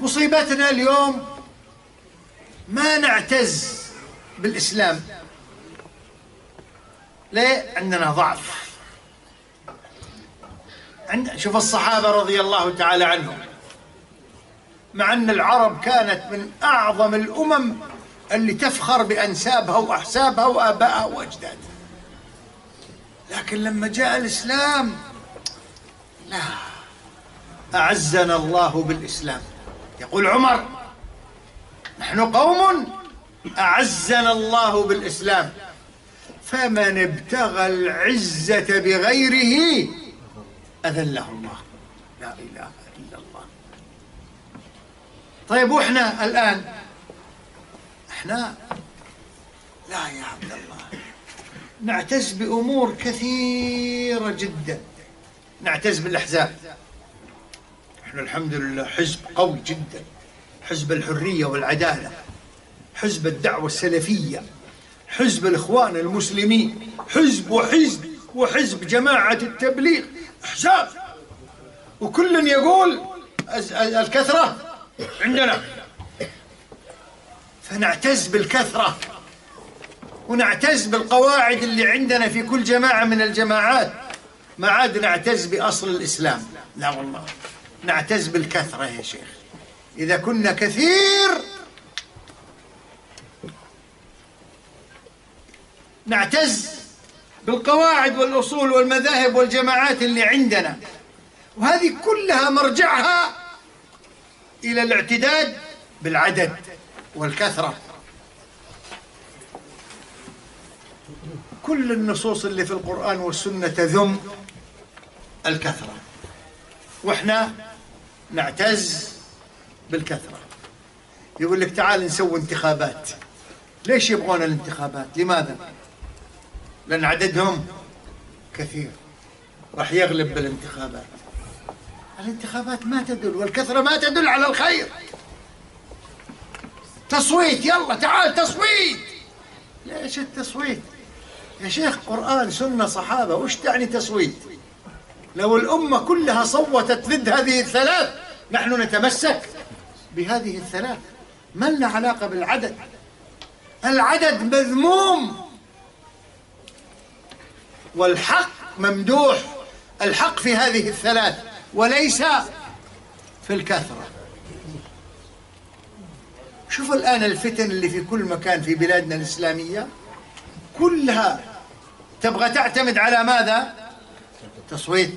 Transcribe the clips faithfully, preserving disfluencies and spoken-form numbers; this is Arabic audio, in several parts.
مصيبتنا اليوم ما نعتز بالإسلام. ليه؟ عندنا ضعف. عند شوف الصحابة رضي الله تعالى عنهم، مع أن العرب كانت من أعظم الأمم اللي تفخر بأنسابها وأحسابها وآبائها وأجدادها، لكن لما جاء الإسلام لا، أعزنا الله بالإسلام. يقول عمر: نحن قوم أعزنا الله بالإسلام، فمن ابتغى العزة بغيره أذله الله. لا إله إلا الله. طيب وإحنا الآن إحنا لا يا عبد الله، نعتز بأمور كثيرة جدا. نعتز بالأحزاب. إحنا الحمد لله حزب قوي جدا، حزب الحرية والعدالة، حزب الدعوة السلفية، حزب الإخوان المسلمين، حزب وحزب وحزب جماعة التبليغ، أحزاب، وكل يقول الكثرة عندنا، فنعتز بالكثرة ونعتز بالقواعد اللي عندنا في كل جماعة من الجماعات. ما عاد نعتز بأصل الإسلام، لا والله، نعتز بالكثرة يا شيخ. إذا كنا كثير نعتز بالقواعد والأصول والمذاهب والجماعات اللي عندنا، وهذه كلها مرجعها إلى الاعتداد بالعدد والكثرة. كل النصوص اللي في القرآن والسنة تذم الكثرة، وإحنا نعتز بالكثرة. يقول لك تعال نسوي انتخابات. ليش يبغون الانتخابات؟ لماذا؟ لأن عددهم كثير، راح يغلب بالانتخابات. الانتخابات ما تدل، والكثرة ما تدل على الخير. تصويت، يلا تعال تصويت. ليش التصويت يا شيخ؟ قرآن سنة صحابة، وش تعني تصويت؟ لو الأمة كلها صوتت ضد هذه الثلاث نحن نتمسك بهذه الثلاث، ما لنا علاقة بالعدد. العدد مذموم والحق ممدوح. الحق في هذه الثلاث وليس في الكثرة. شوف الآن الفتن اللي في كل مكان في بلادنا الإسلامية كلها تبغى تعتمد على ماذا؟ تصويت.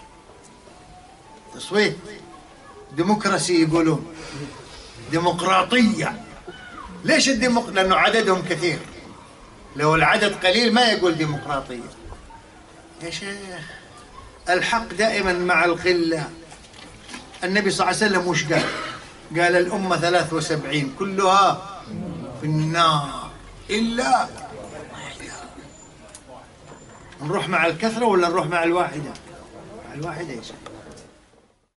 تصويت، ديمقراسي يقولون، ديمقراطية. ليش الديمق... لأنه عددهم كثير. لو العدد قليل ما يقول ديمقراطية يا شيخ. الحق دائما مع القلة. النبي صلى الله عليه وسلم وش قال؟ قال الأمة ثلاث وسبعين كلها في النار إلا. نروح مع الكثرة ولا نروح مع الواحدة؟ مع الواحدة يا شيخ.